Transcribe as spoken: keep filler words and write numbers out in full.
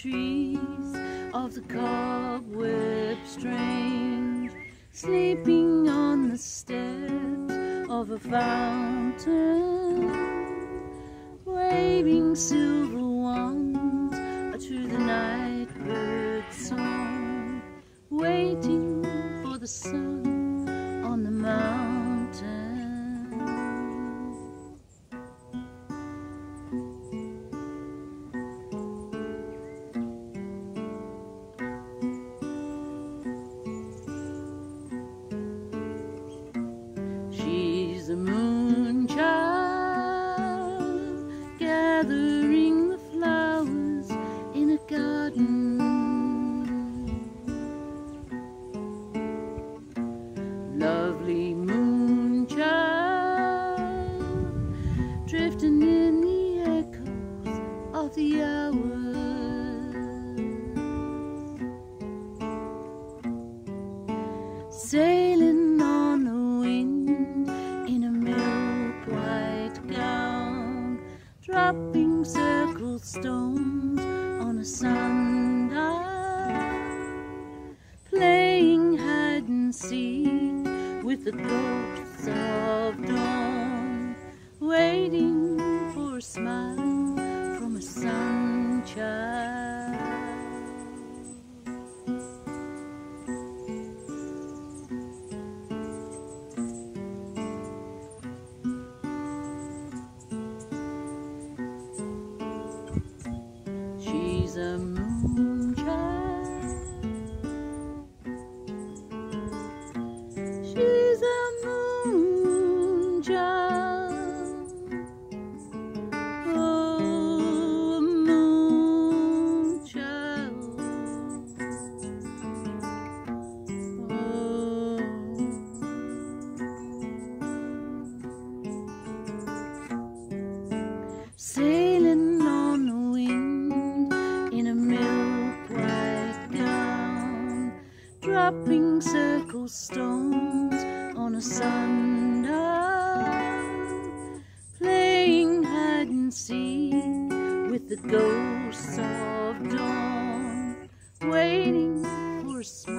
trees of the cobweb strange, sleeping on the steps of a fountain, waving silver wands to the night bird's song, waiting for the sun on the mountain. She's a moonchild, gathering the flowers in a garden. Lovely moonchild, drifting in the echoes of the hours, sailing on the wind in a milk-white gown, dropping circle stones on a sundial, playing hide and seek with the ghosts of dawn, waiting for a smile from a sun child. She's a moonchild, she's a moonchild, oh, a moonchild, oh. Sailing on the wind in a milk-white gown, dropping circle stones on a sundial, playing hide and seek with the ghosts of dawn, waiting for a smile